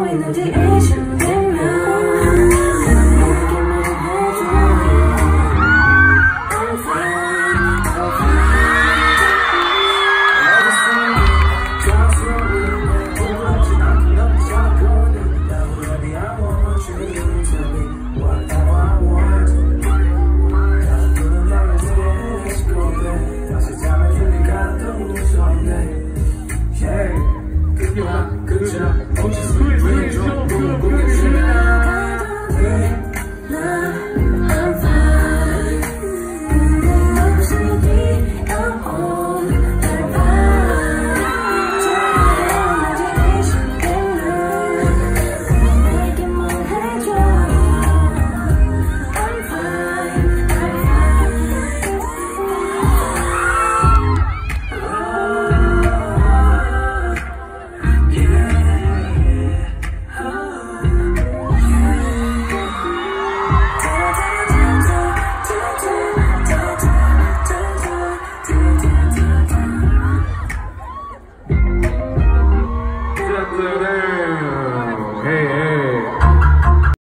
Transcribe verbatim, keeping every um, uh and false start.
있는지 의심되면 얘기만 해줘. I'm fine, I'm fine. 어제 생각 자수하는 두렵지 않게 넌 자꾸는 Now baby I want you to tell me whatever I want. 가끔은 나를 생각하고 그래 다시 잠을 주니까 또 무섭네. Yeah, 그게 와, 그거야. 혹시 스윗 스윗 좀 궁금해지나? I'm fine. 근데 혹시 I'm on I'm fine. 잘해야지 의심되면 내게만 해줘. I'm fine, I'm fine. Today.